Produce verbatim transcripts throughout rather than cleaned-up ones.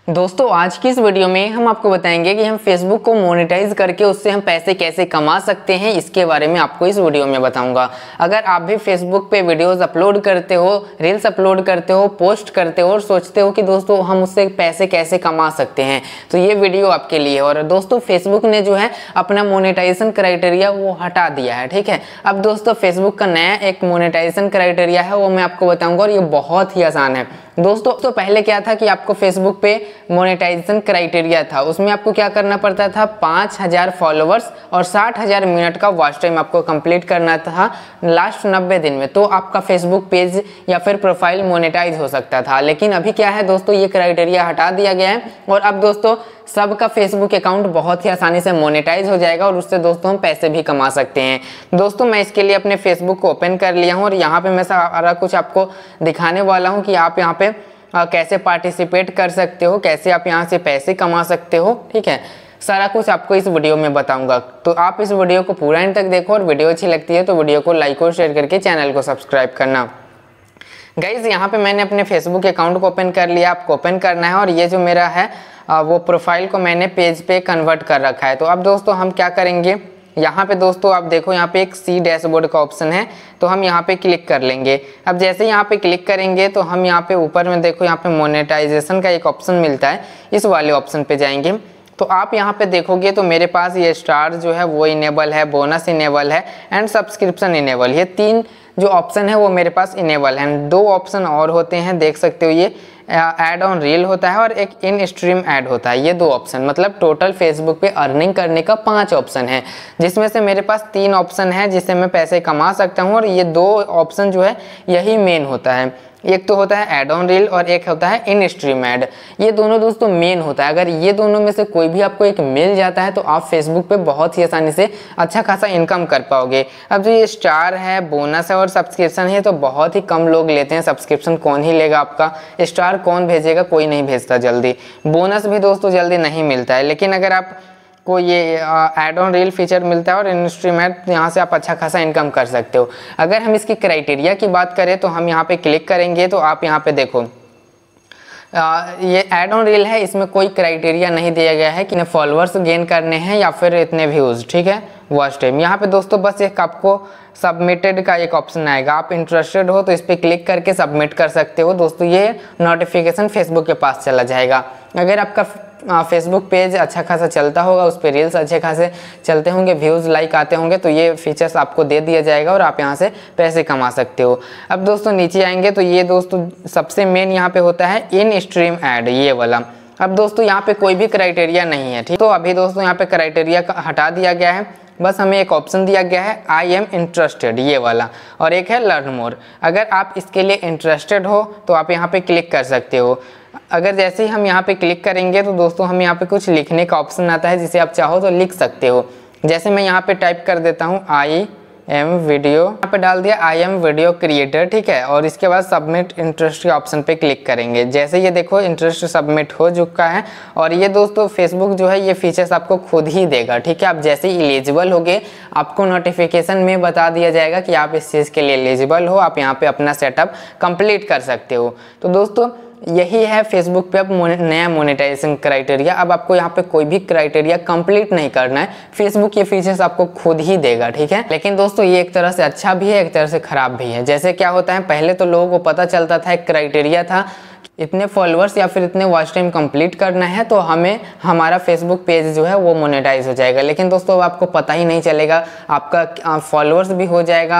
दोस्तों आज की इस वीडियो में हम आपको बताएंगे कि हम फेसबुक को मोनेटाइज करके उससे हम पैसे कैसे कमा सकते हैं। इसके बारे में आपको इस वीडियो में बताऊंगा। अगर आप भी फेसबुक पे वीडियोस अपलोड करते हो, रील्स अपलोड करते हो, पोस्ट करते हो और सोचते हो कि दोस्तों हम उससे पैसे कैसे कमा सकते हैं, तो ये वीडियो आपके लिए। और दोस्तों फेसबुक ने जो है अपना मोनेटाइजेशन क्राइटेरिया वो हटा दिया है, ठीक है। अब दोस्तों फेसबुक का नया एक मोनेटाइजेशन क्राइटेरिया है, वो मैं आपको बताऊँगा और ये बहुत ही आसान है। दोस्तों तो पहले क्या था कि आपको फेसबुक पे मोनेटाइजेशन क्राइटेरिया था, उसमें आपको क्या करना पड़ता था, पाँच हज़ार फॉलोअर्स और साठ हज़ार मिनट का वॉच टाइम आपको कंप्लीट करना था लास्ट नब्बे दिन में, तो आपका फेसबुक पेज या फिर प्रोफाइल मोनेटाइज हो सकता था। लेकिन अभी क्या है दोस्तों, ये क्राइटेरिया हटा दिया गया है और अब दोस्तों सबका फेसबुक अकाउंट बहुत ही आसानी से मोनेटाइज हो जाएगा और उससे दोस्तों हम पैसे भी कमा सकते हैं। दोस्तों मैं इसके लिए अपने फेसबुक को ओपन कर लिया हूँ और यहाँ पे मैं सारा कुछ आपको दिखाने वाला हूँ कि आप यहाँ पे आ, कैसे पार्टिसिपेट कर सकते हो, कैसे आप यहाँ से पैसे कमा सकते हो, ठीक है। सारा कुछ आपको इस वीडियो में बताऊंगा, तो आप इस वीडियो को पूरा एंड तक देखो और वीडियो अच्छी लगती है तो वीडियो को लाइक और शेयर करके चैनल को सब्सक्राइब करना। गाइज यहाँ पे मैंने अपने फेसबुक अकाउंट को ओपन कर लिया, आपको ओपन करना है और ये जो मेरा है वो प्रोफाइल को मैंने पेज पे कन्वर्ट कर रखा है। तो अब दोस्तों हम क्या करेंगे, यहाँ पे दोस्तों आप देखो यहाँ पे एक सी डैशबोर्ड का ऑप्शन है, तो हम यहाँ पे क्लिक कर लेंगे। अब जैसे यहाँ पे क्लिक करेंगे तो हम यहाँ पे ऊपर में देखो यहाँ पे मोनेटाइजेशन का एक ऑप्शन मिलता है, इस वाले ऑप्शन पे जाएंगे तो आप यहाँ पे देखोगे तो मेरे पास ये स्टार जो है वो इनेबल है, बोनस इनेबल है एंड सब्सक्रिप्शन इनेबल, ये तीन जो ऑप्शन है वो मेरे पास इनेबल है। दो ऑप्शन और होते हैं, देख सकते हो, ये ऐड ऑन रील होता है और एक इन स्ट्रीम ऐड होता है, ये दो ऑप्शन, मतलब टोटल फेसबुक पे अर्निंग करने का पांच ऑप्शन है, जिसमें से मेरे पास तीन ऑप्शन है जिससे मैं पैसे कमा सकता हूँ और ये दो ऑप्शन जो है यही मेन होता है। एक तो होता है ऐड ऑन रील और एक होता है इन स्ट्रीम ऐड, ये दोनों दोस्तों मेन होता है। अगर ये दोनों में से कोई भी आपको एक मिल जाता है तो आप फेसबुक पे बहुत ही आसानी से अच्छा खासा इनकम कर पाओगे। अब जो ये स्टार है, बोनस है और सब्सक्रिप्शन है तो बहुत ही कम लोग लेते हैं, सब्सक्रिप्शन कौन ही लेगा आपका, स्टार कौन भेजेगा, कोई नहीं भेजता जल्दी, बोनस भी दोस्तों जल्दी नहीं मिलता है। लेकिन अगर आप को ये ऐड ऑन रील फीचर मिलता है और इन स्ट्रीम ऐड, यहाँ से आप अच्छा खासा इनकम कर सकते हो। अगर हम इसकी क्राइटेरिया की बात करें तो हम यहाँ पे क्लिक करेंगे तो आप यहाँ पे देखो आ, ये ऐड ऑन रील है, इसमें कोई क्राइटेरिया नहीं दिया गया है कि फॉलोअर्स गेन करने हैं या फिर इतने व्यूज़, ठीक है, वॉच टाइम। यहाँ पे दोस्तों बस एक आपको सबमिटेड का एक ऑप्शन आएगा, आप इंटरेस्टेड हो तो इस पर क्लिक करके सबमिट कर सकते हो। दोस्तों ये नोटिफिकेशन फेसबुक के पास चला जाएगा। अगर आपका फेसबुक पेज अच्छा खासा चलता होगा, उस पर रील्स अच्छे खासे चलते होंगे, व्यूज़ लाइक आते होंगे, तो ये फीचर्स आपको दे दिया जाएगा और आप यहाँ से पैसे कमा सकते हो। अब दोस्तों नीचे आएंगे तो ये दोस्तों सबसे मेन यहाँ पे होता है इन स्ट्रीम ऐड, ये वाला। अब दोस्तों यहाँ पे कोई भी क्राइटेरिया नहीं है, ठीक। तो अभी दोस्तों यहाँ पे क्राइटेरिया हटा दिया गया है, बस हमें एक ऑप्शन दिया गया है आई एम इंटरेस्टेड, ये वाला, और एक है लर्न मोर। अगर आप इसके लिए इंटरेस्टेड हो तो आप यहाँ पे क्लिक कर सकते हो। अगर जैसे ही हम यहाँ पे क्लिक करेंगे तो दोस्तों हम यहाँ पे कुछ लिखने का ऑप्शन आता है, जिसे आप चाहो तो लिख सकते हो। जैसे मैं यहाँ पे टाइप कर देता हूँ आई एम वीडियो, यहाँ पे डाल दिया आई एम वीडियो क्रिएटर, ठीक है, और इसके बाद सबमिट इंटरेस्ट के ऑप्शन पे क्लिक करेंगे। जैसे ये देखो इंटरेस्ट सबमिट हो चुका है और ये दोस्तों फेसबुक जो है ये फीचर्स आपको खुद ही देगा, ठीक है। आप जैसे ही एलिजिबल होगे आपको नोटिफिकेशन में बता दिया जाएगा कि आप इस चीज़ के लिए एलिजिबल हो, आप यहाँ पे अपना सेटअप कंप्लीट कर सकते हो। तो दोस्तों यही है फेसबुक पे अब नया मोनेटाइजेशन क्राइटेरिया। अब आपको यहाँ पे कोई भी क्राइटेरिया कंप्लीट नहीं करना है, फेसबुक ये फीचर्स आपको खुद ही देगा, ठीक है। लेकिन दोस्तों ये एक तरह से अच्छा भी है, एक तरह से खराब भी है। जैसे क्या होता है, पहले तो लोगों को पता चलता था, एक क्राइटेरिया था, इतने फॉलोअर्स या फिर इतने वॉच टाइम कंप्लीट करना है तो हमें हमारा फेसबुक पेज जो है वो मोनेटाइज हो जाएगा। लेकिन दोस्तों अब आपको पता ही नहीं चलेगा, आपका फॉलोअर्स भी हो जाएगा,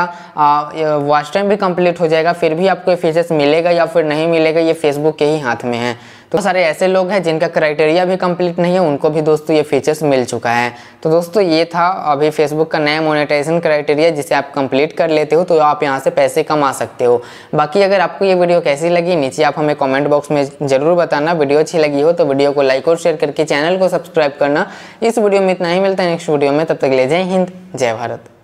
वॉच टाइम भी कंप्लीट हो जाएगा, फिर भी आपको ये फीचर्स मिलेगा या फिर नहीं मिलेगा, ये फेसबुक के ही हाथ में है। तो सारे ऐसे लोग हैं जिनका क्राइटेरिया भी कंप्लीट नहीं है, उनको भी दोस्तों ये फीचर्स मिल चुका है। तो दोस्तों ये था अभी फेसबुक का नया मोनेटाइजेशन क्राइटेरिया, जिसे आप कंप्लीट कर लेते हो तो आप यहाँ से पैसे कमा सकते हो। बाकी अगर आपको ये वीडियो कैसी लगी नीचे आप हमें कमेंट बॉक्स में जरूर बताना। वीडियो अच्छी लगी हो तो वीडियो को लाइक और शेयर करके चैनल को सब्सक्राइब करना। इस वीडियो में इतना ही, मिलता है नेक्स्ट वीडियो में, तब तक ले जय हिंद, जय भारत।